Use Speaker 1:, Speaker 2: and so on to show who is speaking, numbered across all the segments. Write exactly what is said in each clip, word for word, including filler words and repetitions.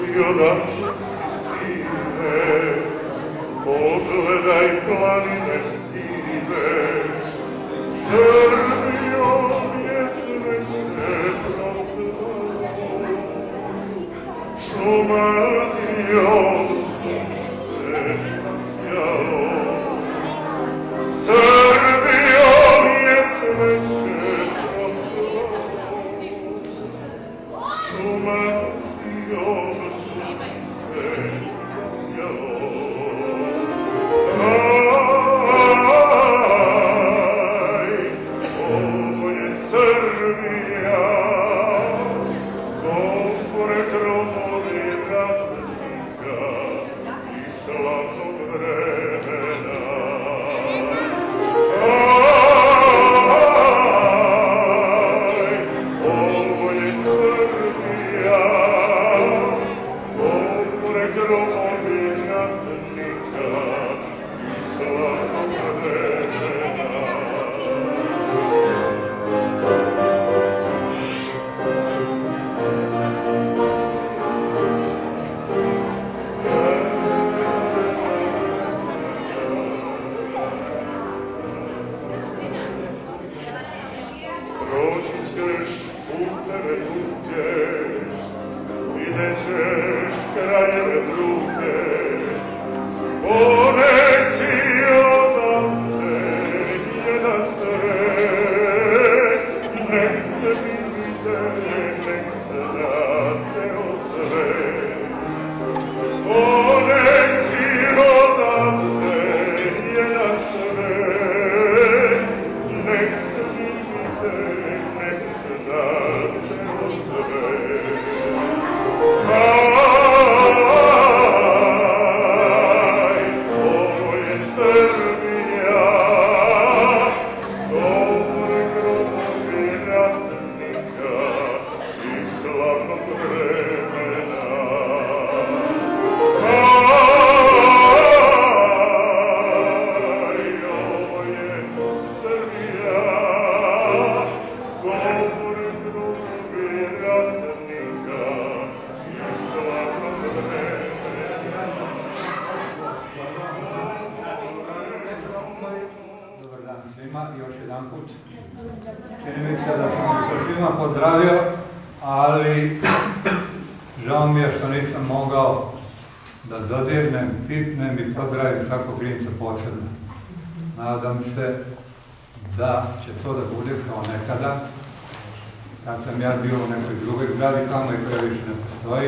Speaker 1: I odatle si sine, pogledaj planine sive, Srbijo je cveće procvalo, Šumadijom sunce zasjalo, Srbijo je cveće procvalo, Šumadijom sunce zasjalo.
Speaker 2: Nadam se da će to da bude kao nekada, kad sam ja bio u nekoj drugoj zgradi, tamo i koja više ne postoji.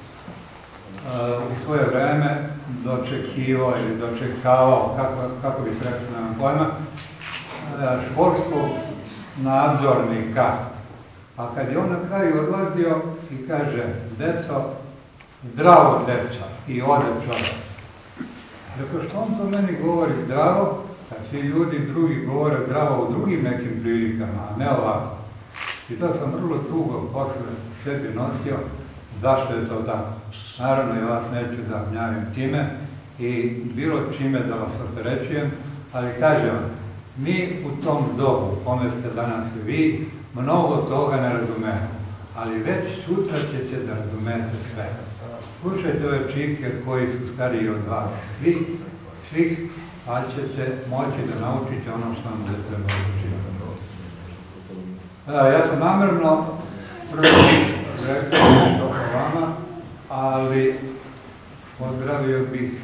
Speaker 2: U svoje vreme dočekivao ili dočekavao, kako, kako bih rekao, nemam pojma, školskog nadzornika. A kad je on na kraju odlazio i kaže, deco, zdravo deca, i ode čovjek. Dakle, što on to meni govori zdravo, kad svi ljudi drugi govore zdravo u drugim nekim prilikama, a ne ovako. I to sam vrlo dugo posle sebi nosio, zašto je to tako. Naravno, ja vas neću da gnjavim time i bilo čime da vas opterećujem, ali kažem vam, mi u tom dobu, u kome ste danas i vi, mnogo toga ne razumemo, ali već sutra ćete da razumete sve. Slušajte ove čike koji su stariji od vas, svih, svih, pa ćete moći da naučite ono što vam da treba učiti. Ja sam namjerno prvo rekao nešto o vama, ali pozdravio bih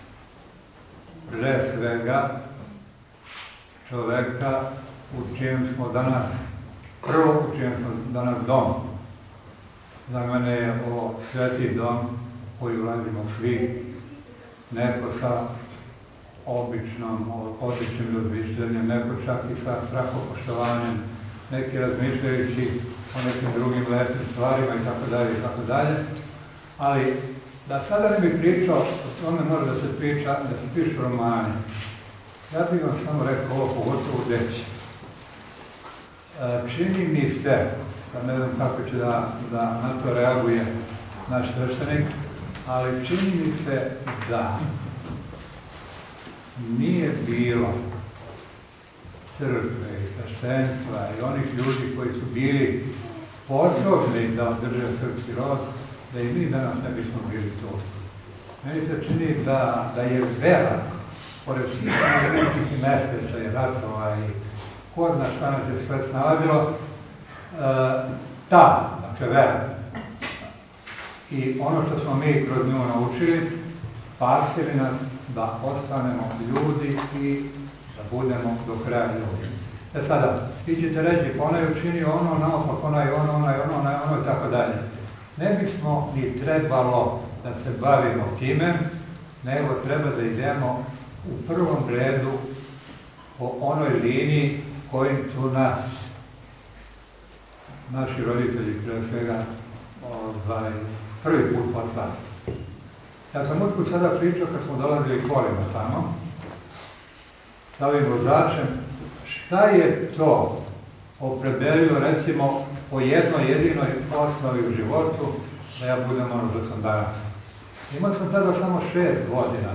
Speaker 2: pre svega čoveka u čijem smo danas, prvo u čijem smo danas dom. Za mene je ovo sveti dom koji ulazimo svi, neko sa običnom, običnim razmišljanjem, neko čak i sa strahopoštovanjem, neki razmišljajući o nekim drugim lepim stvarima i tako dalje i tako dalje. Ali da sada ne bih pričao, o tome mora da se priča, da se pišu romani. Ja bih vam samo rekao ovo, pogotovo deći. Čini mi se, pa ne znam kako će da, da na to reaguje naš sveštenik, ali čini mi se da nije bilo crkve i sveštenstva i onih ljudi koji su bili sposobni da održe srpski rod, da i mi danas ne bismo bili tu. Meni se čini da, da je vera, pored svih nekih nesreća i ratova i ko zna šta nas je sve snalazilo, e, ta, dakle vera. I ono što smo mi kroz nju naučili, spasili nas da ostanemo ljudi i da budemo do kraja ljudi. E sada, vi ćete reći, pa ona je učinio ono, naopak, ona je ono, ona je ono, ona je ono i tako dalje. Ne bismo ni trebalo da se bavimo time, nego treba da idemo u prvom redu po onoj liniji kojim su nas, naši roditelji, pre svega, ovaj, prvi put poslali. Ja sam usput sada pričao kad smo dolazili kolima tamo, sa ovim vozačem, šta je to opredelilo, recimo, po jednoj jedinoj osnovi u životu, da ja budem ono što sam danas. Imao sam tada samo šest godina.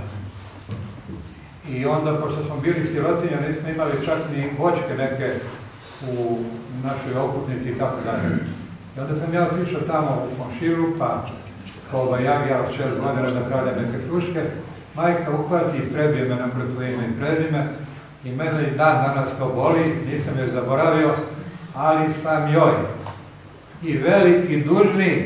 Speaker 2: I onda, pošto smo bili sirotinja, nismo imali čak ni voćke neke u našoj okutnici i tako dalje. I onda sam ja otišao tamo u komšilu, pa koba ja, ja od šest godina da kraljam neke kruške, majka uhvati i prebije me naprotiv ime i prezime i mene i dan danas to boli, nisam je zaboravio, ali sam joj i veliki dužnik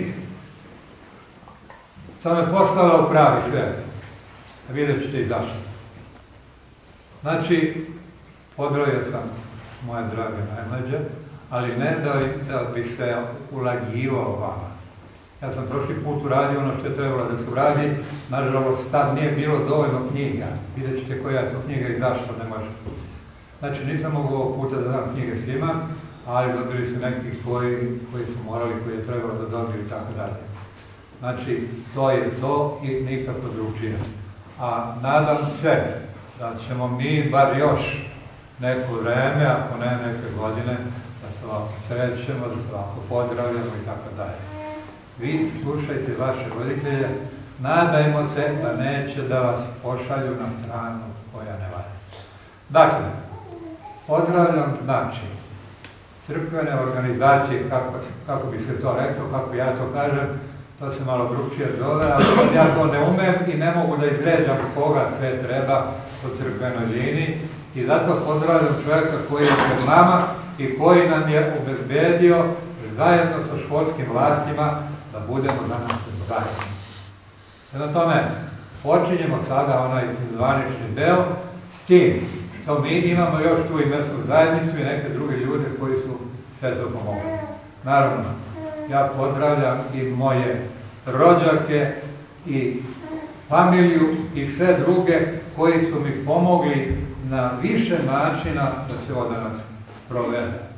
Speaker 2: sam me poslala u pravi svijet. Vidjet ćete i zašto. Znači, pozdravio sam moje drage najmlađe, ali ne da, da bi se ulagivao vama. Ja sam prošli put uradio ono što je trebalo da se uradi, nažalost tad nije bilo dovoljno knjiga. Vidjet ćete koja je to knjiga i zašto ne može. Znači, nisam mogu ovog puta da dam knjige svima, ali dobili su neki koji, koji su morali, koji je trebalo da dobiju i tako dalje. Znači, to je to i nikako drugčije. A nadam se da ćemo mi bar još neko vreme, ako ne neke godine, da se ovako srećemo, da se ovako pozdravljamo i tako dalje. Vi slušajte vaše roditelje, nadajmo se da neće da vas pošalju na stranu koja ne valja. Dakle, pozdravljam znači crkvene organizacije, kako, kako bi se to reklo, kako ja to kažem, to se malo drugčije zove, ali ja to ne umem i ne mogu da izređam koga sve treba po crkvenoj liniji i zato pozdravljam čovjeka koji je pred nama i koji nam je obezbedio zajedno sa školskim vlastima da budemo danas zajedno. Prema tome, počinjemo sada onaj zvanični deo s tim što mi imamo još tu i mjesnu zajednicu i neke druge ljude koji su sve to pomogli. Naravno, ja pozdravljam i moje rođake i familiju i sve druge koji su mi pomogli na više načina da se ovo danas provede. E,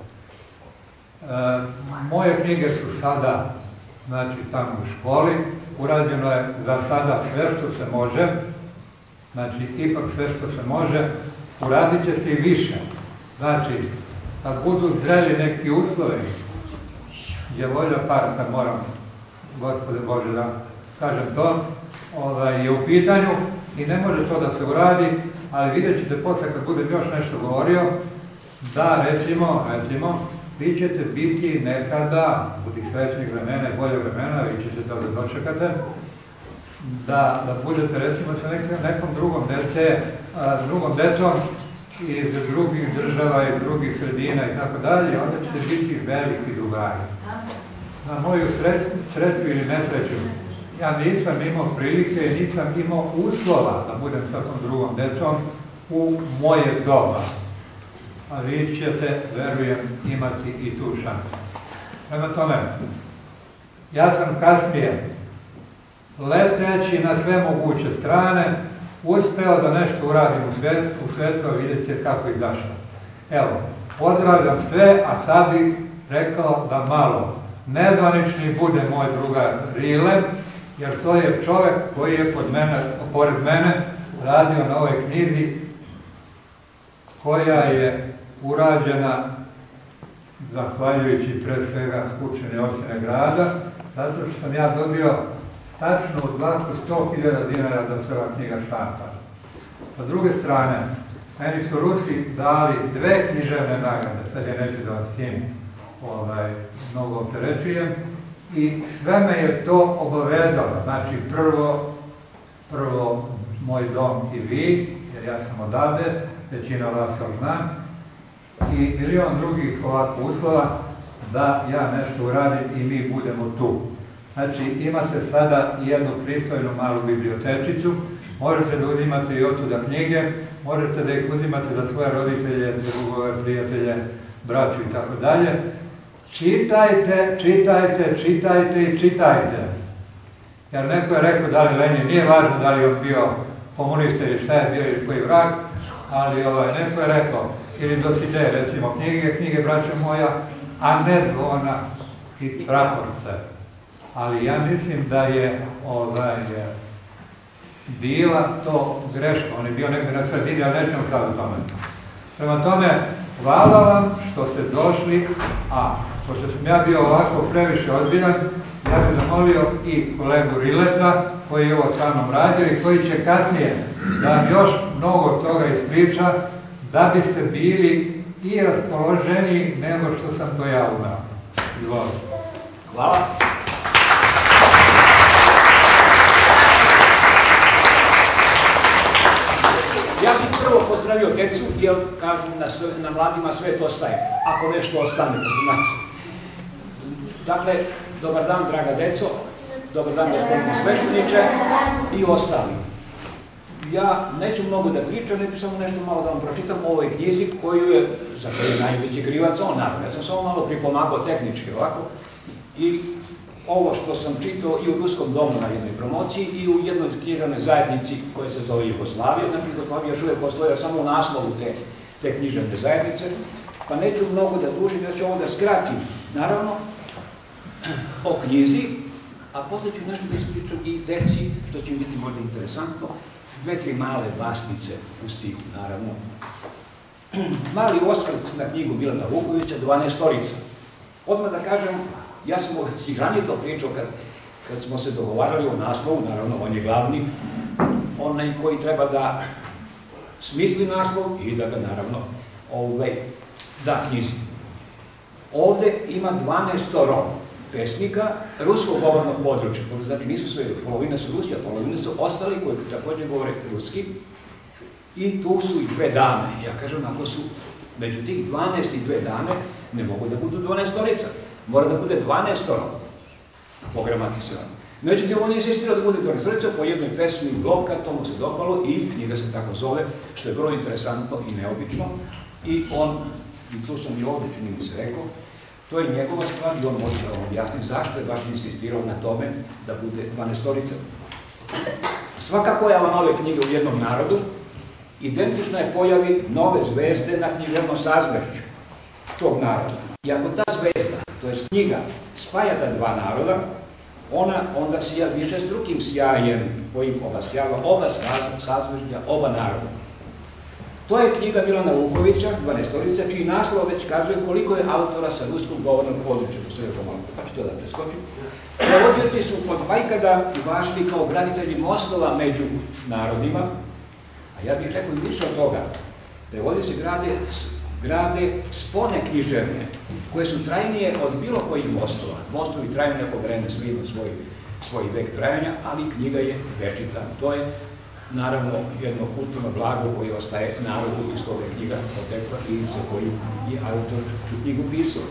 Speaker 2: moje knjige su sada, znači, tamo u školi, urađeno je za sada sve što se može, znači, ipak sve što se može, uradit će se i više. Znači, kad budu zreli neki uslovi, je volja parka, moram, Gospode Bože, da kažem to, ovaj, je u pitanju i ne može to da se uradi, ali vidjet ćete posle kad budem još nešto govorio, da recimo, recimo, vi ćete biti nekada, budi srećnih vremena i bolje vremena, vi ćete to da dočekate, da, da budete recimo sa nekim, nekom drugom dece, a, drugom decom iz drugih država i drugih sredina i tako dalje, onda ćete biti veliki drugari. Na moju sreću ili nesreću, ja nisam imao prilike i nisam imao uslova da budem sa tom drugom decom u moje doba. A vi ćete, verujem, imati i tu šansu. Prema tome, ja sam kasnije, leteći na sve moguće strane, uspeo da nešto uradim u svetu, u svetu, vidjet ćete kako i zašto. Evo, pozdravljam sve, a sad bih rekao da malo nezvanični bude moj drugar Rile, jer to je čovjek koji je pod mene, pored mene radio na ovoj knjizi koja je urađena zahvaljujući pre svega Skupštini opštine grada, zato što sam ja dobio tačno u dlaku sto hiljada dinara da se ova knjiga štampa. Sa druge strane, meni su Rusi dali dve književne nagrade, sad je neću da vas tim ovaj, mnogo opterećujem, i sve me je to obavezalo. Znači, prvo, prvo moj dom i vi, jer ja sam odavde, većina vas znam, i milion drugih ovako uslova da ja nešto uradim i mi budemo tu. Znači, imate sada jednu pristojnu malu bibliotečicu, možete da uzimate i otuda knjige, možete da ih uzimate za svoje roditelje, drugove, prijatelje, braću i tako dalje. Čitajte, čitajte, čitajte i čitajte. Jer neko je rekao da li Lenin, nije važno da li on bio komunista ili šta je bio ili koji vrag, ali ovaj, neko je rekao, ili Doside, recimo, knjige, knjige braća moja, a ne zvona i praporce. Ali ja mislim da je ovaj, bila to greška. On je bio negdje na sredini, ali nećemo sad o tome. Prema tome, hvala vam što ste došli, a pošto sam ja bio ovako previše odbiran, ja bih zamolio i kolegu Rileta, koji je ovo sa mnom radio i koji će kasnije da vam još mnogo toga ispriča, da biste bili i raspoloženiji nego što sam to ja umeo. Izvolite.
Speaker 3: Hvala. Ja bih prvo pozdravio decu, jer kažu na, sve, na mladima svet ostaje, ako nešto ostane posle nas. Dakle, dobar dan, draga deco, dobar dan, gospodine svešteniče i ostali. Ja neću mnogo da pričam, neću samo nešto malo da vam pročitam o ovoj knjizi koju je, za koju je najveći krivac on, naravno. Ja sam samo malo pripomagao tehnički ovako. I ovo što sam čitao i u Ruskom domu na jednoj promociji i u jednoj književnoj zajednici koja se zove Jugoslavija. Znači, Jugoslavija još uvijek postoji samo u naslovu te, te književne zajednice. Pa neću mnogo da dužim, ja ću ovo da skratim. Naravno, o knjizi, a posle ću nešto da ispričam i deci, što će biti možda interesantno, dve, tri male basnice u stihu, naravno. Mali osvrt na knjigu Milana Vukovića, dvanaestorica. Odmah da kažem, ja sam ovdje i ranije to pričao kad, kad smo se dogovarali o naslovu, naravno on je glavni, onaj koji treba da smisli naslov i da ga naravno ovaj, da knjizi. Ovde ima dvanaestoro pesnika ruskog govornog područja. Znači nisu sve, polovina su ruski, a polovina su ostali koji također govore ruski. I tu su i dve dame. Ja kažem, ako su među tih dvanaest i dve dame, ne mogu da budu dvanaestorica. Mora da bude dvanaestoro po gramatisirano. Međutim, on je insistirao da bude dvanaestorica po jednoj pesmi Bloka, to mu se dopalo i knjiga se tako zove, što je vrlo interesantno i neobično. I on, i tu sam i ovdje, čini mi se rekao, to je njegova stvar i on može da vam objasni zašto je baš insistirao na tome da bude dvanaestorica. Svaka pojava nove knjige u jednom narodu identična je pojavi nove zvezde na književnom sazvežđu tog naroda. I ako ta zvezda, to je knjiga, spaja ta dva naroda, ona onda sija više strukim sjajem kojim obasjava oba sazvežđa, oba naroda. To je knjiga Milana Vukovića, dvanaestorica, čiji naslov već kazuje koliko je autora sa ruskog govornog područja. To se je pomalo, pa ću to da preskočim. Prevodioci su od vajkada važili kao graditelji mostova među narodima, a ja bih rekao i više od toga. Prevodioci grade, grade spone književne, koje su trajnije od bilo kojih mostova. Mostovi traju neko vreme, svi svoj, svoj vek trajanja, ali knjiga je večita. To je naravno jedno kulturno blago koje ostaje narodu iz toga knjiga potekla i za koju je autor tu knjigu pisao.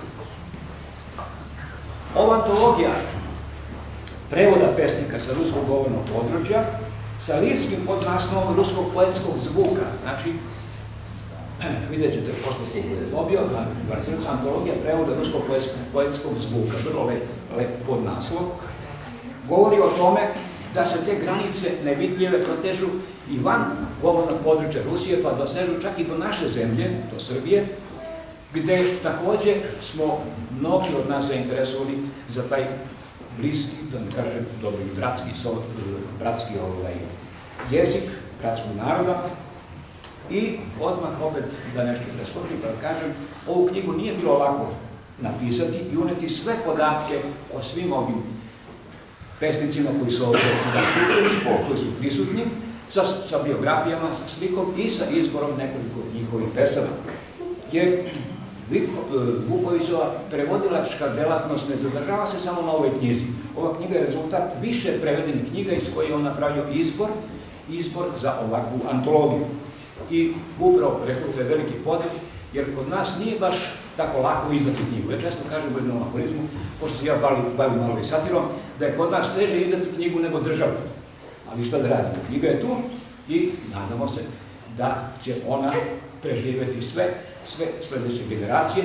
Speaker 3: Ova antologija prevoda pesnika sa ruskog govornog područja sa lirskim podnaslovom ruskog poetskog zvuka. Znači, vidjet ćete posle koji je dobio, a antologija prevoda ruskog poetskog zvuka, vrlo lep, lep podnaslov, govori o tome da se te granice nevidljive protežu i van govornog područja Rusije, pa dosežu čak i do naše zemlje, do Srbije, gde takođe smo mnogi od nas zainteresovali za taj bliski, da ne kažem dobro i bratski, bratski ovaj, jezik, bratskog naroda. I odmah opet da nešto preskočim, pa da kažem, ovu knjigu nije bilo lako napisati i uneti sve podatke o svim ovim pesnicima koji su ovdje zastupljeni, koji su prisutni, sa, sa biografijama, sa slikom i sa izborom nekoliko njihovih pesama. Jer Vukovićeva prevodilačka delatnost ne zadržava se samo na ovoj knjizi. Ova knjiga je rezultat više prevedenih knjiga iz koje je on napravio izbor, izbor za ovakvu antologiju. I upravo, rekao, to je veliki podvig, jer kod nas nije baš tako lako izdati knjigu. Ja često kažem u jednom aforizmu, pošto se ja bavim malo i satirom, da je kod nas teže izdati knjigu nego državu. Ali šta da radimo? Knjiga je tu i nadamo se da će ona preživjeti sve, sve sljedeće generacije.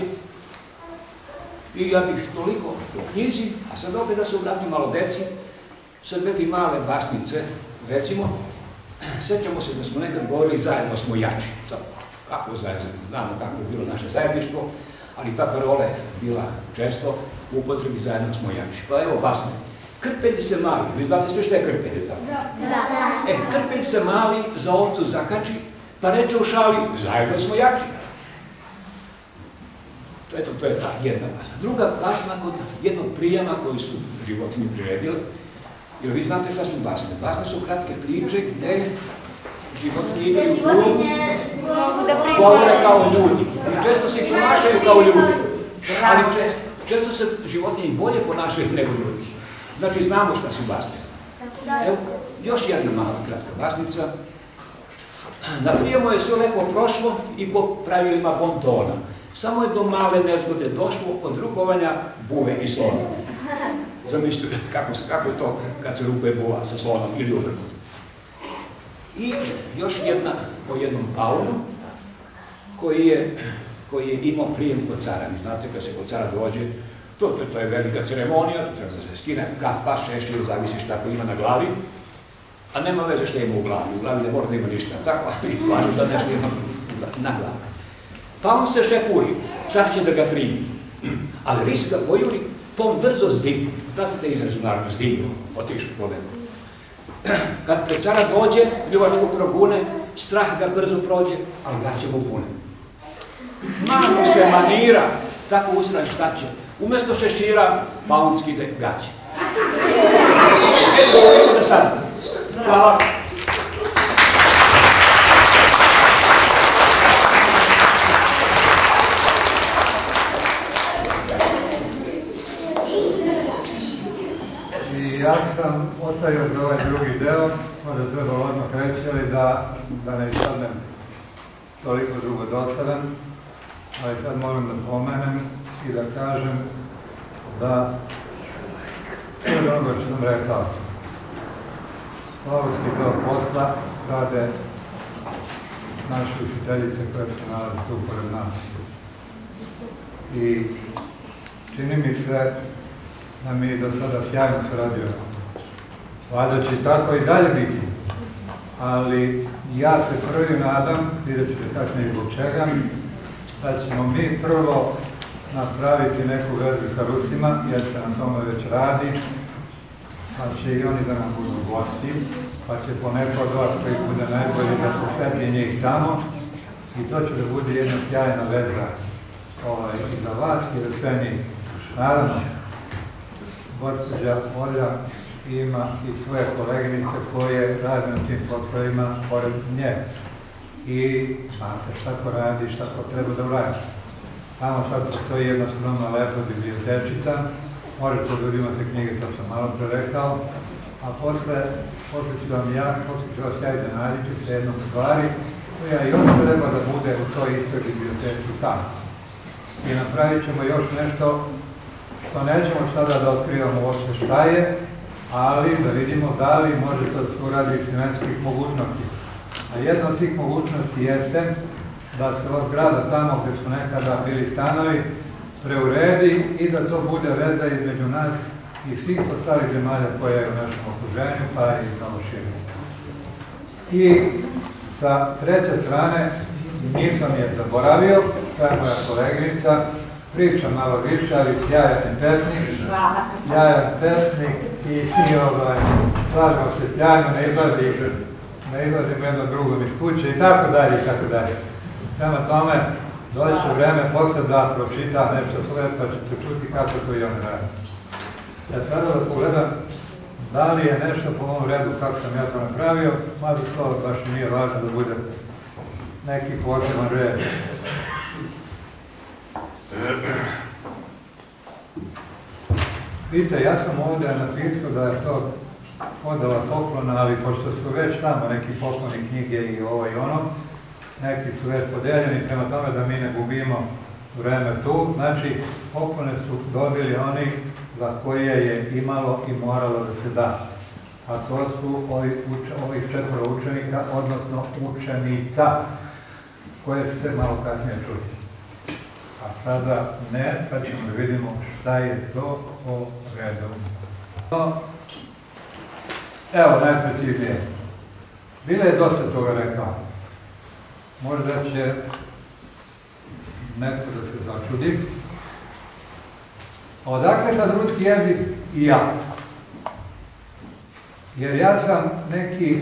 Speaker 3: I ja bih toliko o knjizi, a sad opet da se obratim malo deci, sad dve male basnice, recimo, sjećamo se da smo nekad govorili zajedno smo jači. Sad, kako zajedno, znamo kako je bilo naše zajedništvo, ali ta parola je bila često u upotrebi zajedno smo jači. Pa evo basne. Krpelj se mali, vi znate sve što je krpelj, tako? Da. E, krpelj se mali za ovcu zakači, pa reče u šali, zajedno smo jači. Eto, to je ta jedna basna. Druga basna kod jednog prijema koji su životinje priredili, jer vi znate šta su basne. Basne su kratke priče gde životinje imaju govore kao ljudi. I često se ponašaju kao ljudi. Ali često, često se životinje bolje ponašaju nego ljudi. Znači, znamo šta su basne. Evo, još jedna mala kratka basnica. Na prijemu je sve lepo prošlo i po pravilima bontona. Samo je do male nezgode došlo od rukovanja buve i slona. Zamislite kako, kako je to kad se rukuje buva sa slonom ili obrnuto. I još jedna po jednom paunu koji je, koji je imao prijem kod cara. Vi znate, kad se kod cara dođe, to, to, to je velika ceremonija, to treba da se skine kapa, šešir, zavisi šta ko ima na glavi, a nema veze šta ima u glavi. U glavi ne mora da ima ništa, tako, ali važno da nešto ima na glavi. Pa on se šepuri, car će da ga primi, ali ris ga pojuri, pa on brzo zdignu. Pratite izrazu naravno, zdignu, otišu po veku. Kad pred cara dođe, ljubačko progune, strah ga brzo prođe, ali gaće mu pune. Malo se manira, tako usran šta će. Umjesto šešira, pa on skide gaće. Eto, za sad. Hvala.
Speaker 2: Ja sam ostavio za ovaj drugi deo, možda treba odmah reći, ali da, da ne ispadnem toliko dugo dosadan, ali sad moram da pomenem i da kažem da sve ono što sam rekao. Slavovski deo posla rade naše učiteljice koje se nalaze tu pored nas. I čini mi se da mi je do sada sjajno suradio. Valjda će tako i dalje biti. Ali ja se prvi nadam, vidjet ćete kasnije zbog čega, da ćemo mi prvo napraviti neku vezu sa Rusima, jer se na tome već radi, pa će i oni da nam budu gosti, pa će poneko od vas koji bude najbolji da posveti njih tamo i to će da bude jedna sjajna veza ovaj, i za vas i za sve njih. Naravno, gospođa Olja ima i svoje koleginice koje rade na tim poslovima pored nje. I znate šta ko radi, šta ko treba da uradi. Tamo sad postoji jedna skromna lepa bibliotečica, možete da uzimate knjige, to sam malo pre rekao, a posle, posle ću vam ja, posle ću vas ja i da nađu se jednom stvari, koja i ona treba da bude u toj istoj biblioteci tamo. I napravit ćemo još nešto što nećemo sada da otkrivamo uopšte šta je, ali da vidimo da li može to da se uradi iz financijskih mogućnosti. A jedna od tih mogućnosti jeste da se ova zgrada tamo gde su nekada bili stanovi preuredi i da to bude veza između nas i svih ostalih zemalja koje je u našem okruženju, pa i mnogo šire. I sa treće strane, nisam je zaboravio, to je moja koleginica, priča malo više, ali sjajan pesnik, sjajan pesnik i, i ovaj, slažemo se sjajno, ne izlazi, ne izlazimo jedno drugom iz kuće i tako dalje, i tako dalje. Prema tome, dođe će vreme posle da pročita nešto svoje, pa ćete čuti kako to i on radi. Ja sada da pogledam da li je nešto po ovom redu kako sam ja to napravio, mada to baš nije važno da bude neki poseban red. Vidite, ja sam ovdje napisao da je to podala poklona, ali pošto su već tamo neki pokloni knjige i ovo i ono, neki su već podeljeni, prema tome da mi ne gubimo vreme tu, znači poklone su dobili oni za koje je imalo i moralo da se da. A to su ovih, ovih četvoro učenika, odnosno učenica, koje će se malo kasnije čuti. A sada ne, sad ćemo da vidimo šta je to po redu. No, evo, najpreciznije. Bilo je dosta toga rekao. Možda će neko da se začudi. Odakle sad ruski jezik i ja? Jer ja sam neki,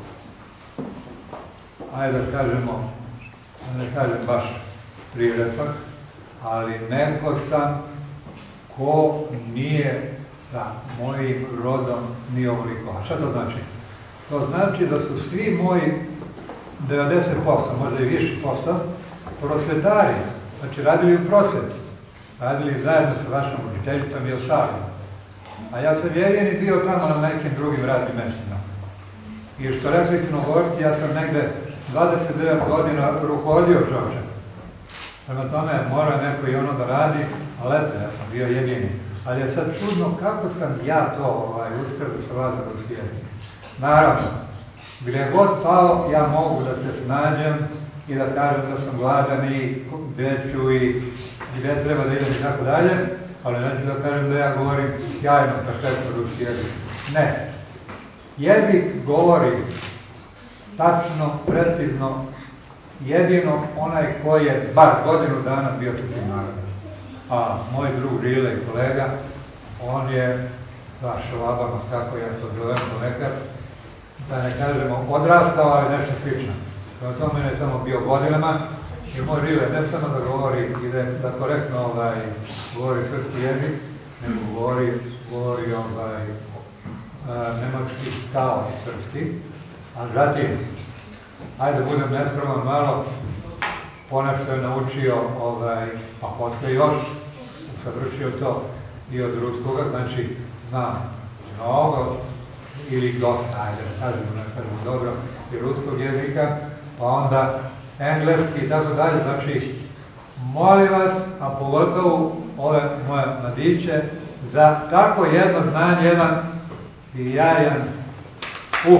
Speaker 2: ajde da kažemo, ne kažem baš prirepak, ali neko sam ko nije sa mojim rodom ni ovoliko. A šta to znači? To znači da su svi moji devedeset posto, možda i više posto, prosvetari, znači radili u prosveti, radili zajedno sa vašom učiteljicom i ostalim. A ja sam jedini bio tamo na nekim drugim radnim mjestima. I što rekli Crnogorci, ja sam negde dvadeset devet godina rukovodio čovjek. Prema tome, mora neko i ono da radi, ali eto, ja sam bio jedini. Ali je sad čudno kako sam ja to ovaj, uspio da se vazam ruski jezik. Naravno, gdje god pao, ja mogu da se snađem i da kažem da sam gladan i gdje ću i gdje treba da idem i tako dalje, ali neću da kažem da ja govorim sjajno, perfektno ruski jezik. Ne. Jezik govori tačno, precizno, jedino onaj koji je bar godinu dana bio srpski narod. A moj drug Rile i kolega, on je sa švabama, kako ja to zovem ponekad, da ne kažemo odrastao, ali nešto slično. O tome je samo bio godinama i moj Rile ne samo da govori i da, da korektno ovaj, govori srpski jezik, nego govori, govori ovaj, a, nemački kao srpski, a zatim, ajde da budem neskroman malo, ponešto je naučio, ovaj, pa posle još, savršio to i od ruskoga, znači zna mnogo ili dosta, ajde da kažemo, ne kažemo dobro, i ruskog jezika, pa onda engleski i tako dalje, znači molim vas, a pogotovo ove moje mladiće, za tako jedno znanje, jedan sjajan uh.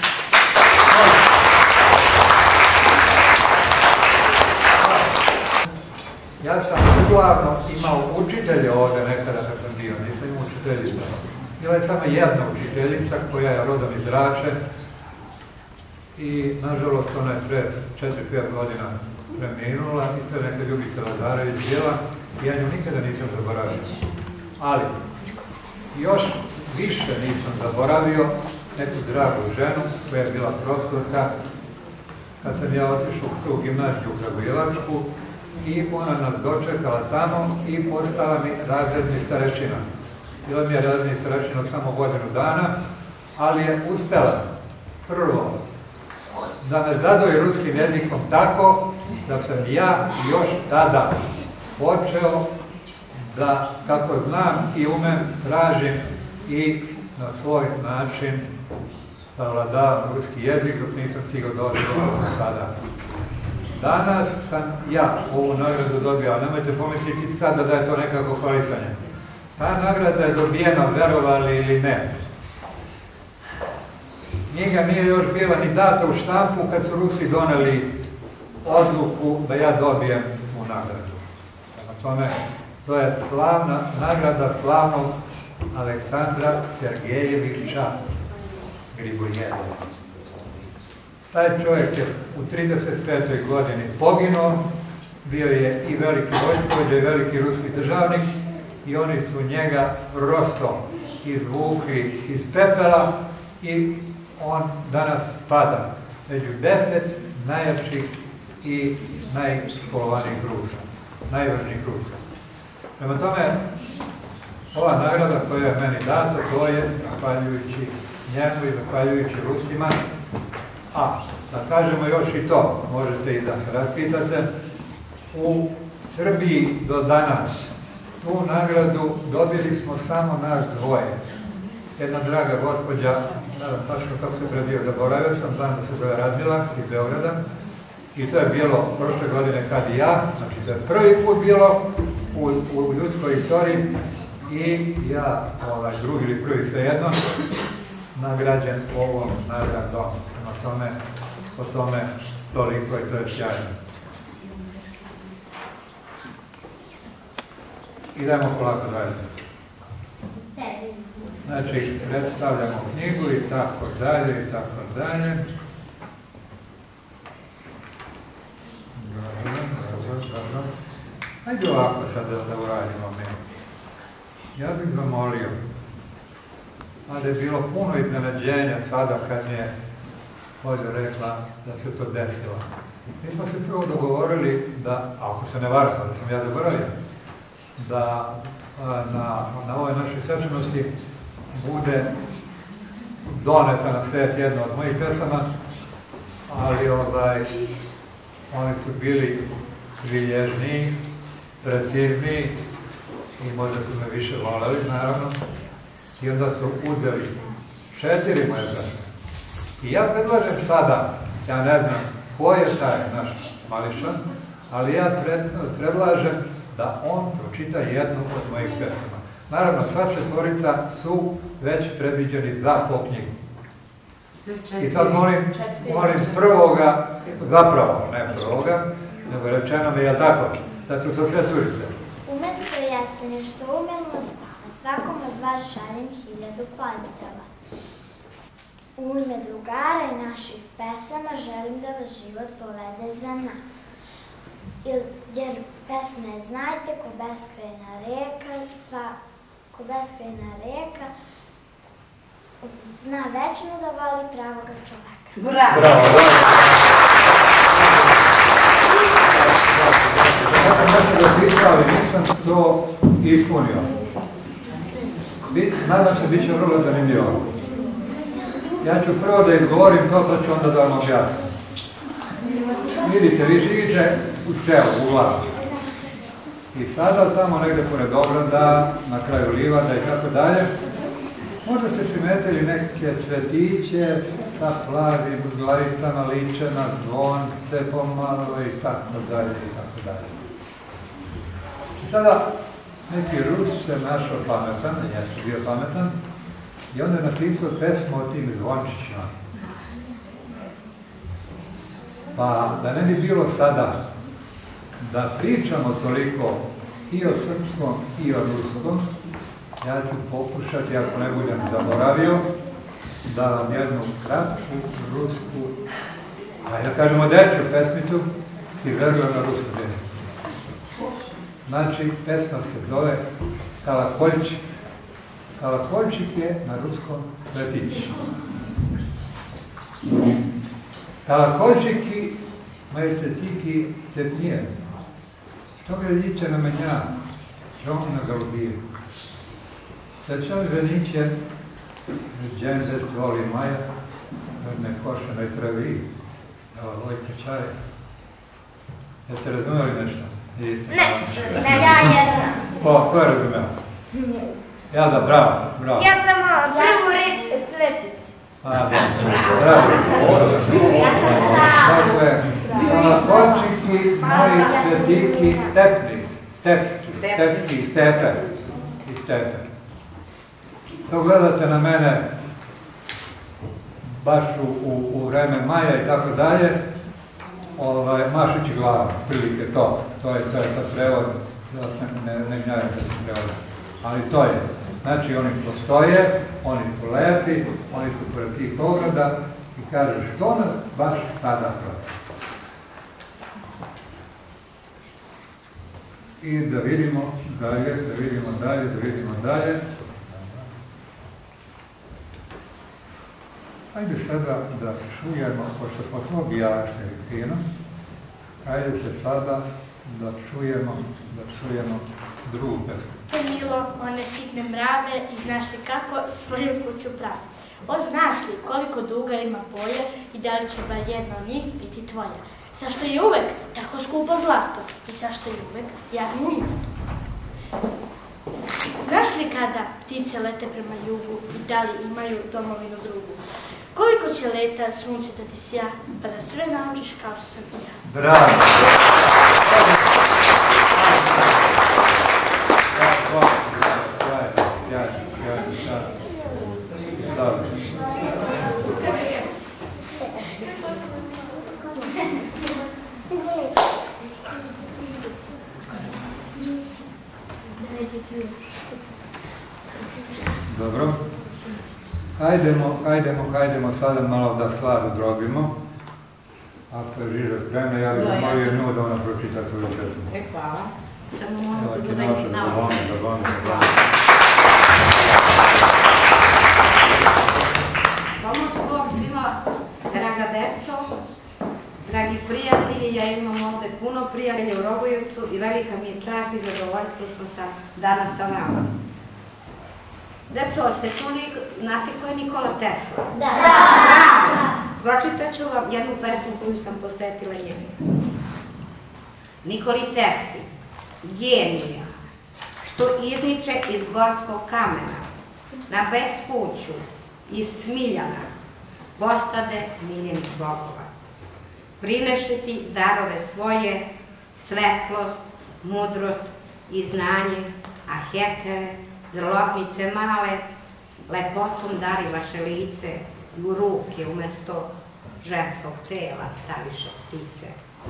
Speaker 2: Ja sam uglavno imao učitelje ovdje nekada kad sam bio, nisam imao učiteljica. Bila je samo jedna učiteljica koja je rodom iz Rače i nažalost ona je pre četiri pet godina preminula i to je neka Ljubica Lazarević bila i ja nju nikada nisam zaboravio. Ali još više nisam zaboravio neku dragu ženu koja je bila profesorka kad sam ja otišao u tu gimnaziju u Kragujevačku i ona nas dočekala tamo i postala mi razredni starešina. Bila mi je razredni starešina samo godinu dana, ali je uspela prvo da me zadoji ruskim jezikom tako da sam ja još tada počeo da, kako znam i umem, tražim i na svoj način savladavam ruski jezik dok nisam stigao doći do sada. Danas sam ja ovu nagradu dobio, ali nemojte pomisliti sada da je to nekako hvalisanje. Ta nagrada je dobijena, verovali ili ne. Knjiga nije još bila ni data u štampu kad su Rusi doneli odluku da ja dobijem tu nagradu. Prema tome, to je slavna nagrada slavnog Aleksandra Sergejevića Grigorjeva. Taj čovjek je u trideset petoj godini poginuo, bio je i veliki vojskovođa i veliki ruski državnik i oni su njega prosto izvukli iz pepela i on danas spada među deset najjačih i najškolovanijih Rusa, najvažnijih Rusa. Prema tome, ova nagrada koja je meni data, to je zahvaljujući njemu i zahvaljujući Rusima. A, da kažemo još i to, možete i da se raspitate, u Srbiji do danas. Tu nagradu dobili smo samo nas dvoje. Jedna draga gospođa, tačno kako se prebio, zaboravio sam, znam da se zove Radmila iz Beograda. I to je bilo prošle godine kad i ja, znači to je prvi put bilo u, u ljudskoj istoriji i ja, ovaj, drugi ili prvi, svejedno, nagrađen ovom nagradom. Na tome, o tome toliko i to je sjajno. Idemo polako dalje. Znači, predstavljamo knjigu i tako dalje i tako dalje. Dobro, dobro, dobro. Hajde ovako sad da, da uradimo mi. Ja bih zamolio, a da je bilo puno iznenađenja sada kad mi je Olja rekla da se to desilo. Mi smo se prvo dogovorili da, ako se ne varam, da sam ja zaboravio, da na, na ovoj našoj svečanosti bude doneta na svet jedna od mojih pesama, ali ovaj, oni su bili prilježniji, precizniji i možda su me više voleli, naravno. I onda su uzeli četiri moje pesme. I ja predlažem sada, ja ne znam ko je taj naš Mališa, ali ja predlažem da on pročita jednu od mojih pesama. Naravno, sva četvorica su već predviđeni za po knjigu. I sad molim, molim prvoga, zapravo, ne prvoga, nego rečeno mi je tako, da su to sve curice.
Speaker 4: Umesto jesene što umilno spava, svakom od vas šaljem hiljadu pozdrava. U ime drugara i naših pesama želim da vas život povede za nas. Jer pesma je znajte ko beskrajna reka, sva ko beskrajna reka, zna večno da voli pravoga čoveka.
Speaker 5: Bravo!
Speaker 2: Bravo, bravo! Ja sam nešto zapisao, ali nisam to ispunio. Nadam se, bit će vrlo zanimljivo. Ja ću prvo da izgovorim to, pa ću onda da vam objasnim. Vidite, vi živite u selu, u glavu. I sada tamo negde pored Ograda, na kraju livada i tako dalje, možda ste primetili neke cvetiće sa plavim glavicama, liče na zvonce pomalo i tako dalje i tako dalje. I sada neki Rus se našao pametan, ja sam bio pametan, i onda je napisao pesmu o tim zvončićima. Pa da ne bi bilo sada da pričamo toliko i o srpskom i o ruskom, ja ću pokušati, ako ne budem zaboravio, da vam jednu kratku rusku, a ja kažemo dečju pesmicu, ti verujem na rusku djecu. Znači, pesma se zove Kalakoljčik. Kalakoljčik je na ruskom cvetić. Kalakoljčiki mají cvetiky tetně. To glediče na меня, čom na голубі. Začal veniče, džende tvoli maja, od nekošenoj travi, na Vojka čaja. Jeste razumeli nešto?
Speaker 4: Ne, ne, ja jesam.
Speaker 2: O, ko je razumeo? Ja da, bravo, bravo.
Speaker 4: Ja sam prvu reč cvetić.
Speaker 2: A, da, bravo.
Speaker 4: Ja sam bravo.
Speaker 2: Dakle, kalakoljčiki, moji cvetiki, stepni, stepski, stepski i stepe. I stepe. To gledate na mene baš u, u, u vreme maja i tako dalje, ovaj, mašući glavom, prilike to. To je, to je to prevod, ne, ne, ne gnjavim se prevod. Ali to je. Znači, oni postoje, oni su lepi, oni su pored tih ograda i kažu što nas baš tada protiv. I da vidimo dalje, da vidimo dalje, da vidimo dalje. Ajde sada da čujemo, pošto smo to objasnili fino, ajde se sada da čujemo, da čujemo drugu pesmu.
Speaker 6: Milo, one sitne mrave i znaš li kako svoju kuću pravi. O, znaš li koliko duga ima polja i da li će bar jedna od njih biti tvoja. Zašto je uvek tako skupo zlato i zašto je uvek jadno umato? Znaš li kada ptice lete prema jugu i da li imaju domovinu drugu? Koliko će leta sunce da ti sja, pa da sve naučiš kao što sam i ja?
Speaker 2: Bravo! Dobro. Hajdemo, hajdemo, hajdemo sada malo da stvar udrobimo. Ako je Žiža spremna, ja bih molio nju da ona pročita svoju četnu.
Speaker 5: E, hvala. Samo moram da dodaj mi
Speaker 2: naučiti.
Speaker 5: Pomoć Bog svima, draga deco, dragi prijatelji, ja imam ovde puno prijatelja u Rogojevcu i velika mi je čast i zadovoljstvo što sam danas sa vama. Deco, ste čuli, znate ko je Nikola Tesla?
Speaker 4: Da!
Speaker 5: Pročitat ću vam jednu pesmu koju sam posvetila njemu. Nikoli Tesli, genija, što izniče iz gorskog kamena, na bespuću iz Smiljana, postade miljenih bogova. Prineše ti darove svoje, svetlost, mudrost i znanje, a hetere, zlotnice male, lepotom dari vaše lice i u ruke umesto ženskog tela staviše ptice.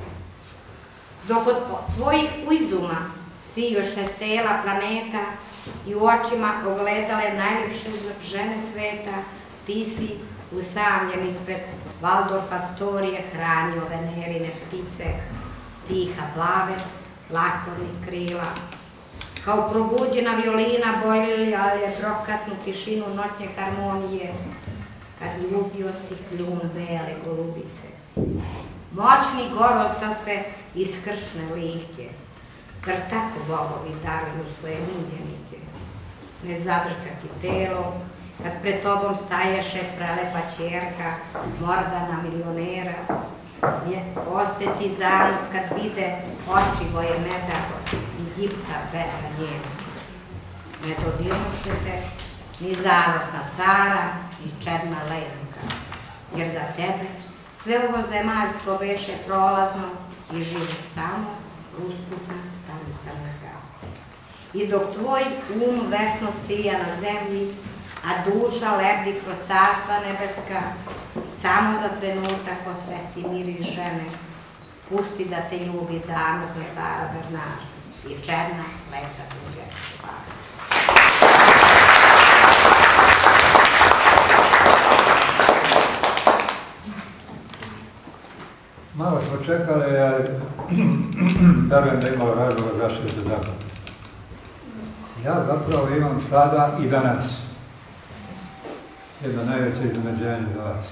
Speaker 5: Dok od tvojih izuma sijoše sela planeta i u očima ogledale najljepše žene sveta, ti si usamljen ispred Valdorfa storije hranio venerine ptice, tiha plave, lahornih krila. Kao probuđena violina bojlila je brokatnu tišinu noćne harmonije, kad ljubio si kljun bele golubice. Moćni gorosta se iskršne lihke, zar tako bogovi daruju svoje miljenike? Ne zadrkati telo, kad pred tobom staješe prelepa ćerka, Morgana milionera, osjeti zanos kad vide oči boje meda i gipka besa njena. Ne dodirnušete ni zanosna Sara, ni čedna Lenka, jer za tebe sve ovo zemaljsko beše prolazno i život samo usputna stanica neka. I dok tvoj um večno sija na zemlji, a duša lebdi kroz carstva nebeska, samo za trenutak osjeti miris žene, pusti da te ljubi zanosna Sara Bernard i čedna Lenka tuđerska.
Speaker 2: Malo smo čekali, ali darujem da imalo razloga zašto je to tako. Ja zapravo imam sada i danas jedno najveće iznenađenje za vas.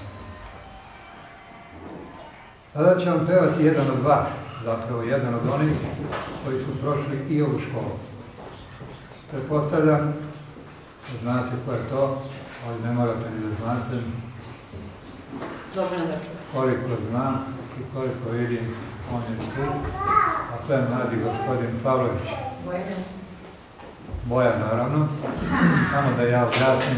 Speaker 2: Sada će vam pevati jedan od vas, zapravo jedan od onih koji su prošli i ovu školu. Pretpostavljam da znate ko je to, ali ne morate ni da znate.
Speaker 5: Dobro da čujem. Koliko
Speaker 2: znam i koliko vidim, on je tu, a to je mladi gospodin Pavlović.
Speaker 5: Bojan.
Speaker 2: Bojan, naravno. Samo da ja objasnim.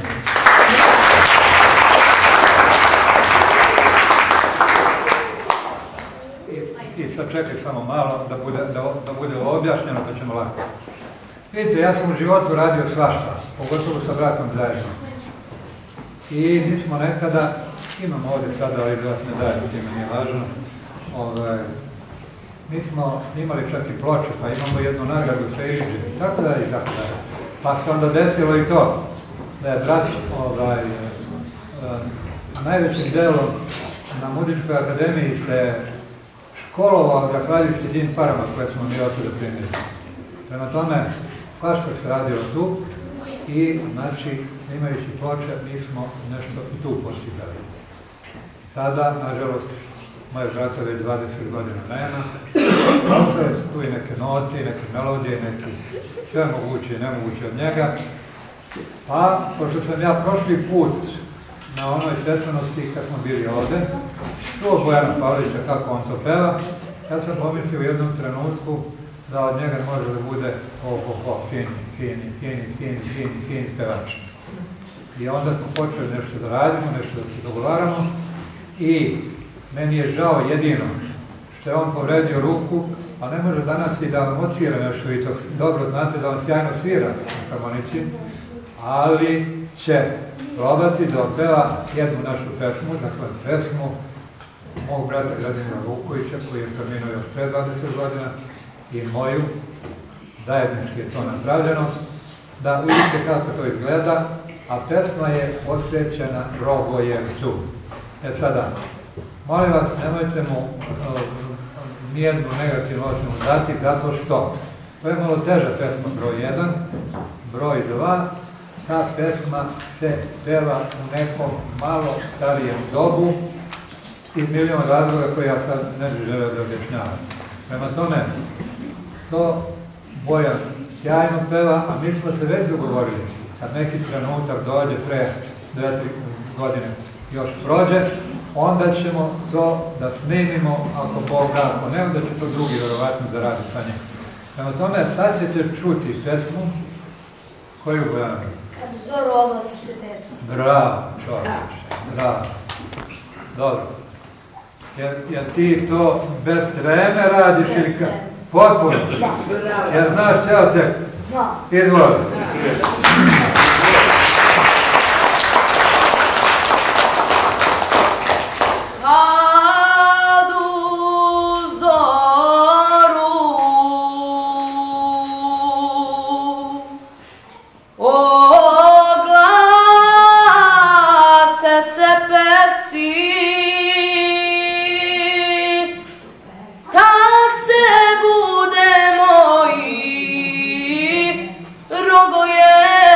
Speaker 2: I, i sad čekaj samo malo da bude, da, da bude objašnjeno, pa ćemo lako. Vidite, ja sam u životu radio svašta, pogotovo sa bratom zajedno. I mi smo nekada, imamo ovdje sada, ali da vas ne daje, time nije važno, ovaj, mi smo snimali čak i ploče, pa imamo jednu nagradu sa Iriđe, tako da i tako da. Pa se onda desilo i to, da je brat ovaj, najvećim delom na Muzičkoj akademiji se školovao zahvaljujući tim parama koje smo mi ovdje primili. Prema tome, pa što se radilo tu i, znači, imajući ploče, mi smo nešto i tu postigali. Sada, nažalost, moje brata već dvadeset godina nema, sve su tu i neke note, neke melodije, neke sve moguće i nemoguće od njega. Pa, pošto sam ja prošli put na na onoj svečanosti kad smo bili ovde, čuo Bojana Pavlovića kako on to peva, ja sam pomislio u jednom trenutku da od njega može da bude oho, fini, fini, fini, fini, fini, fini pevač. I onda smo počeli nešto da radimo, nešto da se dogovaramo i meni je žao jedino što je on povredio ruku, a ne može danas i da vam odsvira nešto, vi to dobro znate da on sjajno svira na harmonici, ali će probati da opeva jednu našu pesmu, dakle pesmu mog brata Gradimira Vukovića, koji je preminuo još pre dvadeset godina, i moju, zajednički je to napravljeno, da vidite kako to izgleda, a pesma je posvećena Rogojevcu. E sada, molim vas, nemojte mu uh, nijednu negativnu ocenu dati, zato što to je malo teža pesma broj jedan, broj dva, ta pesma se peva u nekom malo starijem dobu i milion razloga koje ja sad ne bih želeo da objašnjavam. Prema tome, to Bojan sjajno peva, a mi smo se već dogovorili, kad neki trenutak dođe pre dve, tri godine još prođe, onda ćemo to da snimimo, ako Bog da, ako ne, onda će to drugi verovatno da radi sa njim. Prema tome, sad ćete čuti pesmu koju Bojan?
Speaker 6: Kad u zoru oglasi se berci.
Speaker 2: Bravo, čovječe, bravo. Dobro. Jer, jer ti to bez treme radiš ili kad? Potpuno? Jer znaš ceo tekst?
Speaker 6: Znam.
Speaker 2: Izvoli.
Speaker 7: Kad u zoru oglase se peci, kad se budemo i Rogojevci,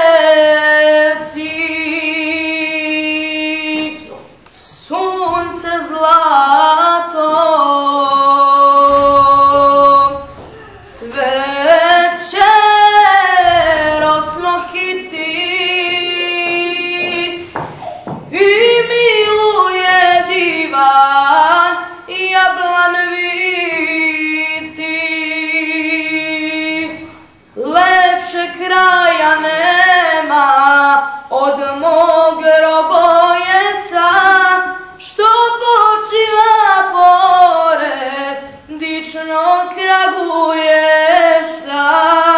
Speaker 7: sunce zlato, cveće rosno kiti i miluje divan jablan viti. Lepše kraja nema od mog Rogojevca, što počiva pored dičnog Kragujevca.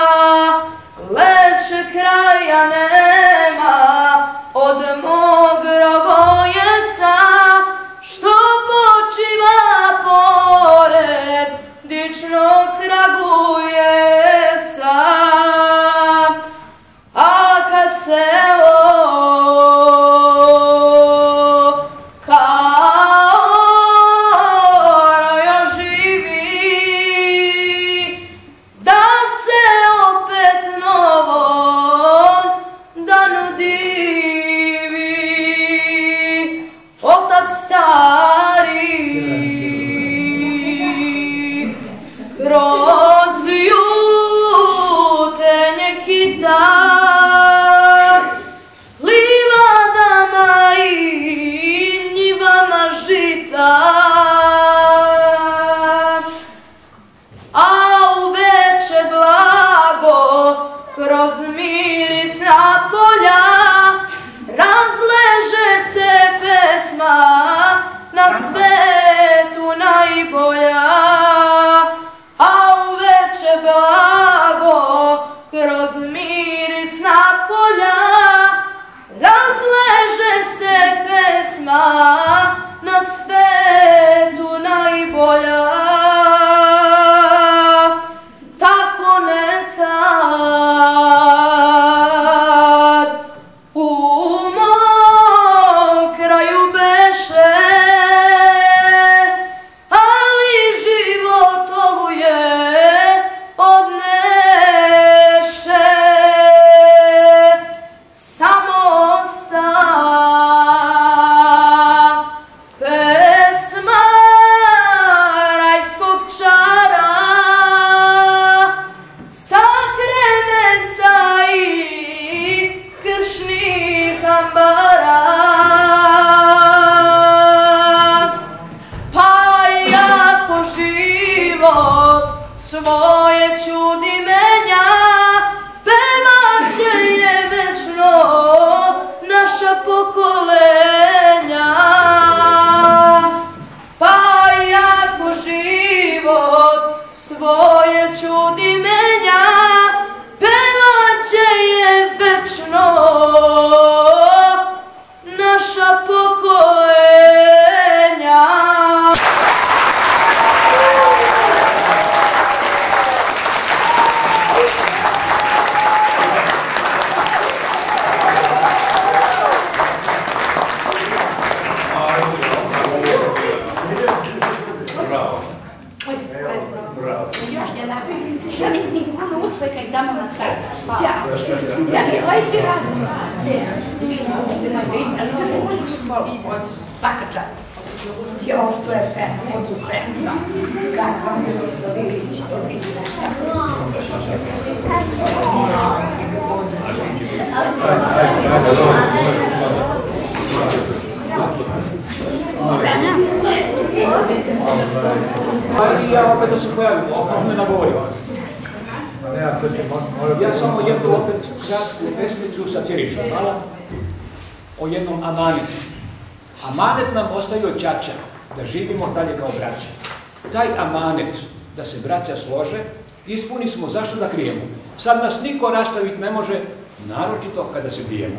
Speaker 7: Lepše kraja nema od mog Rogojevca, što počiva pored dičnog Kragujevca. A kad selo kroz jutarnje hitar, livadama i njivama žitar, a uveče blago kroz mirisna polja razleže se pesma na svetu najbolja. Blago kroz mirisna polja razleže se pesma na svetu najbolja. Tako nekad u mom kraju beše, ali život oluje odneše, samo osta pesma rajskog čara, sa kremenca i kršnih ambara.
Speaker 5: malo, svaka čast. Jo, što je feno, oduševno. Kakva mi je Rodovilić, odlična.
Speaker 3: Ali ja opet da se pojavim, opet me nagovorio. Ja samo jednu opet kratku pesmicu satiričnu, malo, o jednom amanetu. Amanet nam ostavio ćaća, da živimo dalje kao braća. Taj amanet, da se braća slože, ispuni smo, zašto da krijemo? Sad nas niko rastaviti ne može, naročito kada se bijemo.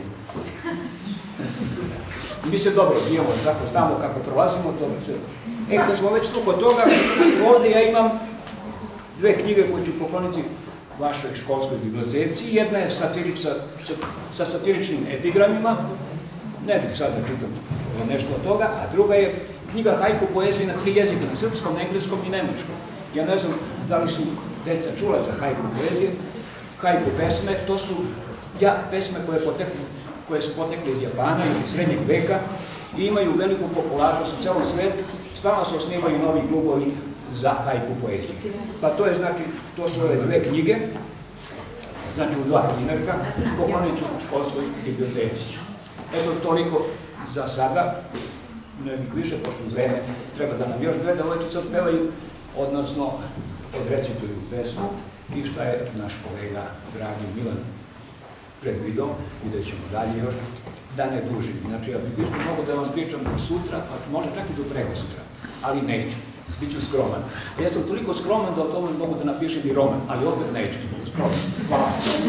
Speaker 3: Mi se dobro bijemo, tako znamo kako prolazimo, to sve. E, kad smo već tu kod toga, ovdje ja imam dve knjige koje ću pokloniti vašoj školskoj biblioteci. Jedna je satiriča, sa, sa satiričnim epigramima, ne bih sad da čitam nešto od toga, a druga je knjiga haiku poezije na tri jezika, na srpskom, engleskom i nemačkom. Ja ne znam da li su deca čula za haiku poezije, haiku pesme, to su ja, pesme koje, poteknu, koje su potekle iz Japana, iz srednjeg veka i imaju veliku popularnost u celom svetu. Stalno se osnivaju novi klubovi za haiku poeziju. Pa to je, znači, to su ove dve knjige, znači u dva dinarka, poklonit ću školskoj biblioteci. Eto, toliko za sada, ne bih više, pošto vreme treba da nam još dve devojčice otpevaju, odnosno odrecituju pesmu i šta je naš kolega, dragi Milan, predvidao, vidjet ćemo dalje još, da ne dužim. Znači, ja bih više mogu da vam pričam sutra, pa možda čak i do preko sutra, ali neću, bit ću skroman. Ja sam toliko skroman da o tome mogu da napišem i roman, ali opet neću, skroman. Hvala.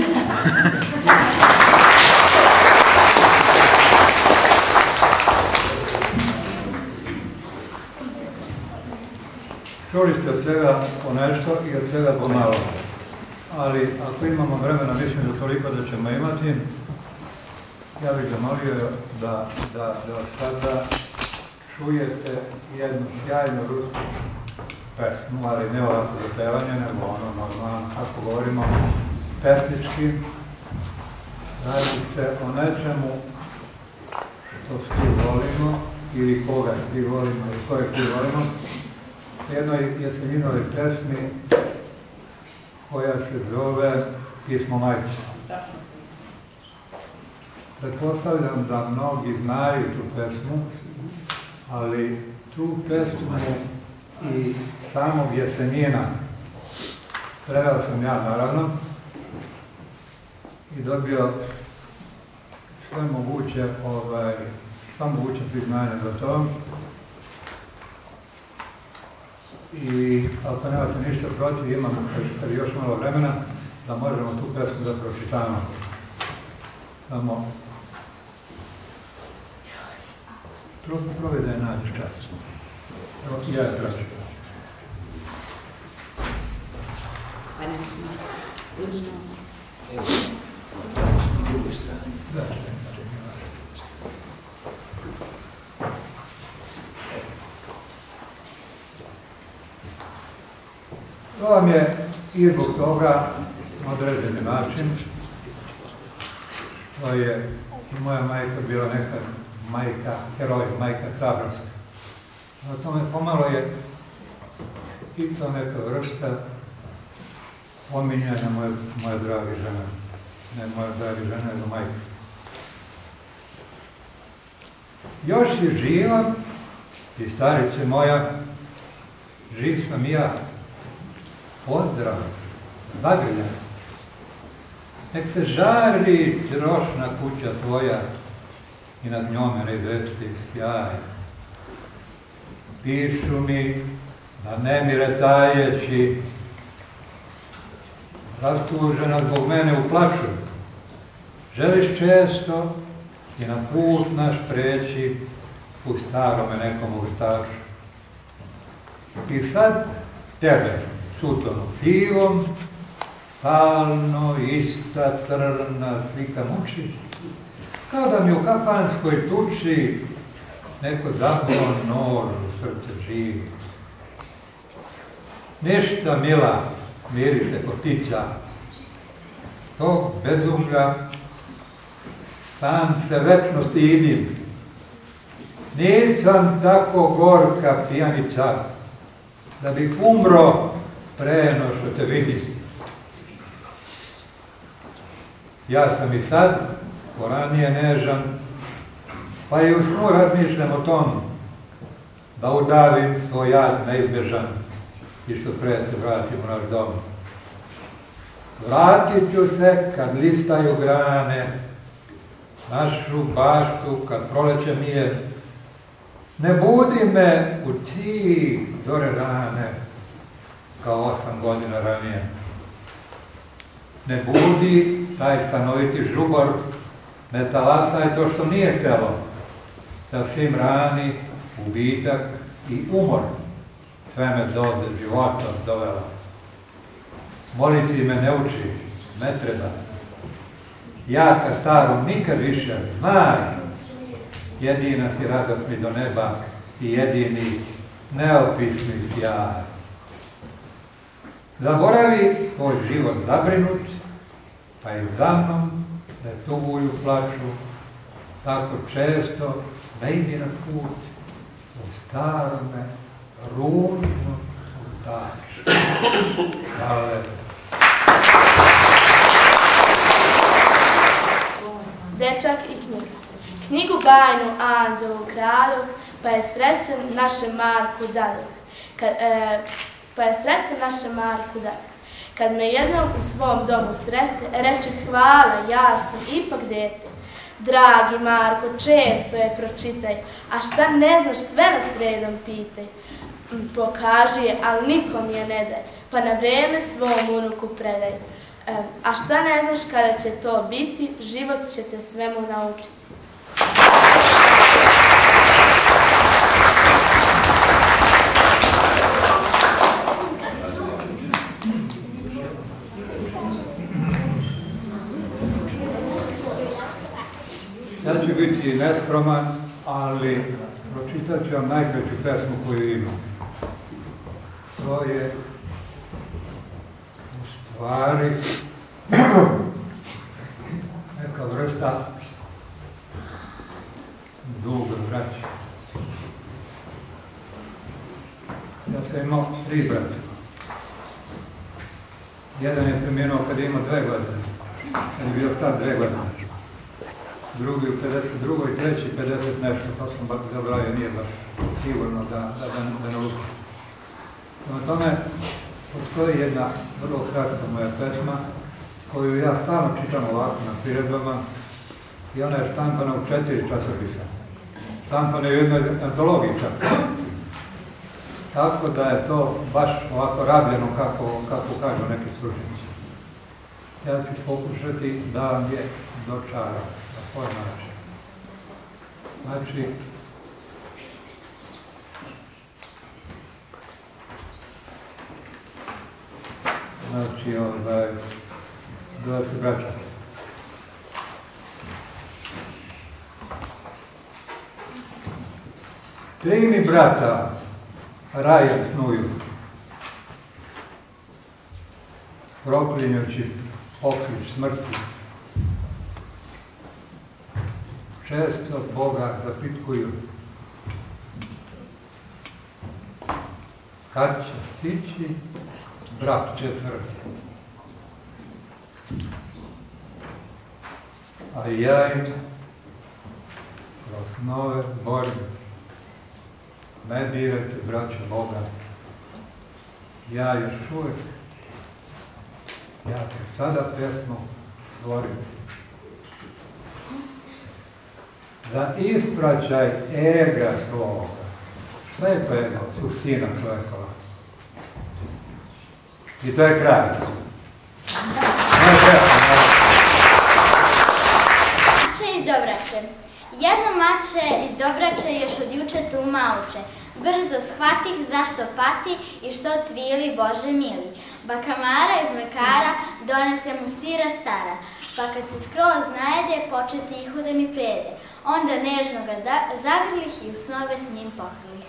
Speaker 2: Čuli ste od svega po nešto i od svega po malo. Ali ako imamo vremena, mislim da toliko da ćemo imati, ja bih zamolio da, da, da sada čujete jednu sjajnu rusku pesmu, ali ne ovako za pevanje, nego ono normalno, kako govorimo, pesnički. Radi se o nečemu što svi volimo, ili koga svi volimo, ili kojeg svi volimo. Jednoj Jesenjinovoj pesmi koja se zove Pismo majci. Pretpostavljam da mnogi znaju tu pesmu, ali tu pesmu i samog Jesenjina preveo sam ja, naravno, i dobio sve moguće, ovaj, sva moguće priznanja za to. I ako nemate ništa protiv, imamo kad je još malo vremena, da možemo tu pesmu da pročitamo. Samo probaj da je nađeš čas. Evo, ja je tražim. Da. To vam je i zbog toga određeni način. To je i moja majka bila neka majka, heroj, majka hrabrost. Na tome pomalo je i to neka vrsta pominjanja moje, moje drage žene. Ne moje drage žene, nego majke. Još si živa i starice moja, živ sam i ja. Pozdrav, Zagrlja, nek se žari trošna kuća tvoja i nad njome neizvečiti sjaj. Pišu mi da nemire tajeći, rastužena zbog mene u plaču. Želiš često i na put naš preći u starome nekom uštašu. I sad tebe, sutonu sivom, stalno ista crna slika muči, kao da mi u kapanskoj tuči neko zapalo nož u srce živi. Ništa, mila, miri se ko ptica, tog bezumlja sam se večno stidim nisam tako gorka pijanica, da bih umro pre no što te vidim. Ja sam i sad, poranije nežan, pa i u snu razmišljam o tom, da udavim svoj jad neizbježan i što pre se vratim u naš dom. Vratit ću se kad listaju grane, našu baštu kad proleće mije. Ne budi me u cih zore rane, kao osam godina ranije. Ne budi taj stanoviti žubor, ne talasaj to što nije htjelo, da svim rani, ubitak i umor, sve me doze života dovela. Moliti me ne uči, ne treba. Ja sa starom nikad više, znaj, jedina si radost mi do neba i jedini neopisni sjaj. Zaboravi tvoj život zabrinut, pa i za mnom ne tuguju plaču, tako često ne idi na put u starome, ružnom utaču. Hvala lepo.
Speaker 6: Dečak i knjiga. Knjigu bajnu Anđelu kraduh, pa je srećen naše Marku daduh. Kad, e, pa je srećen naše Marku daduh. Kad me jednom u svom domu srete, reče hvala, ja sam ipak dete. Dragi Marko, često je pročitaj, a šta ne znaš sve nas redom pitaj. Pokaži je, ali nikom je ne daj, pa na vreme svom unuku predaj. E, a šta ne znaš kada će to biti, život će te svemu naučiti.
Speaker 2: Ja ću biti neskroman, ali pročitat ću vam najkraću pesmu koju imam. To je u stvari neka vrsta duga braća. Ja sam imao tri brata. Jedan je preminuo kad je imao dve godine, kad je bio star dve godine. Drugi u pedeset drugoj, treći pedeset nešto, to sam baš zaboravio, nije baš sigurno da, da, da, da ne učim. Prema tome, postoji jedna vrlo kratka moja pesma, koju ja stalno čitam ovako na priredbama, i ona je štampana u četiri časopisa. Štampana je u jednoj antologiji čak. Tako da je to baš ovako rabljeno kako, kako kažu neki stručnjaci. Ja ću pokušati da vam je dočaram na svoj način. Znači, znači, ovaj, da se vraćam. Tri mi brata rajem snuju, proklinjući pokrič smrti. Često Boga zapitkuju, kad će stići brat četvrti. A ja im kroz nove borbe, ne dirajte, braće Boga, ja još uvijek, ja ću sada pesmu stvoriti. Za ispraćaj ega svoga. Šta je to ego? Suština čovjekova. I to je kraj.
Speaker 4: Mače iz Dobrače. Jedno mače iz Dobrače još od juče tu mauče. Brzo shvatih zašto pati i što cvili Bože mili. Baka Mara iz mlekara donese mu sira stara, pa kad se skroz najede, poče tiho da mi prede. Onda nežno ga zagrlih i u snove s njim pohrlih.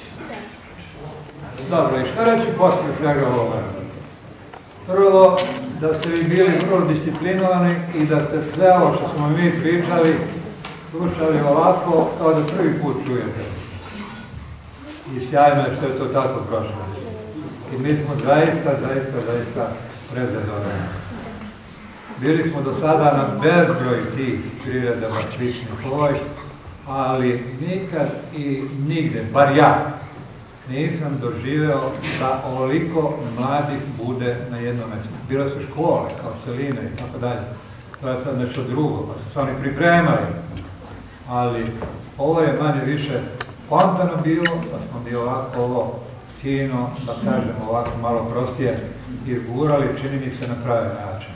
Speaker 2: Dobro, i šta reći poslije svega ovoga? Prvo, da ste vi bili vrlo disciplinovani i da ste sve ovo što smo mi pričali slušali ovako kao da prvi put čujete. I sjajno je što je to tako prošlo. I mi smo zaista, zaista, zaista prezadovoljni. Bili smo do sada na bezbroj tih priredaba sličnih ovoj, ali nikad i nigde, bar ja, nisam doživeo da ovoliko mladih bude na jednom mjestu. Bile su škole, kao celine i tako dalje. To je sad nešto drugo, pa su se oni pripremali. Ali ovo je manje više spontano bilo, pa smo bi ovako ovo fino, da kažemo ovako malo prostije, i gurali, čini mi se, na pravi način.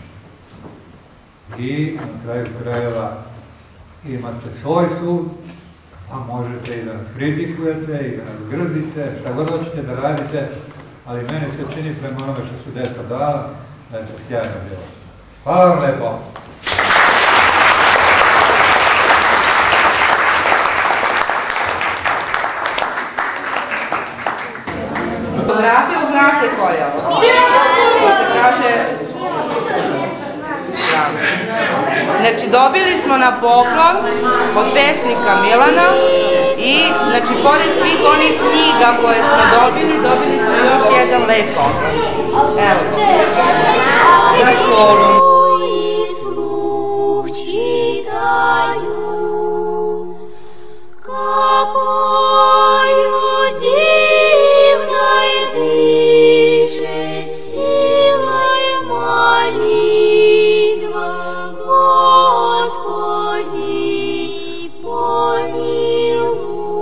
Speaker 2: I na kraju krajeva imate svoj sud, a možete i da nas kritikujete, i da nas grdite, šta god hoćete da radite, ali meni se čini prema onome što su deca dala, da je to sjajno bilo. Hvala vam lepo!
Speaker 8: Fotografiju znate koja je ovo? To se kaže... Znači, dobili smo na poklon od pesnika Milana i, znači, pored svih onih knjiga koje smo dobili, dobili smo još jedan lep poklon. Evo, za školu.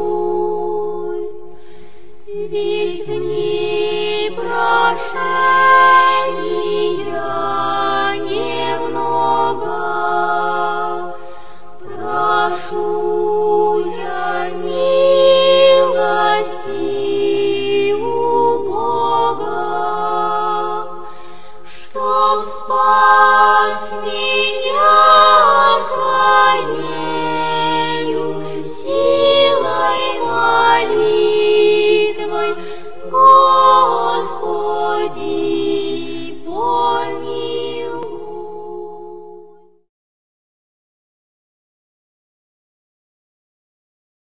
Speaker 9: Proszę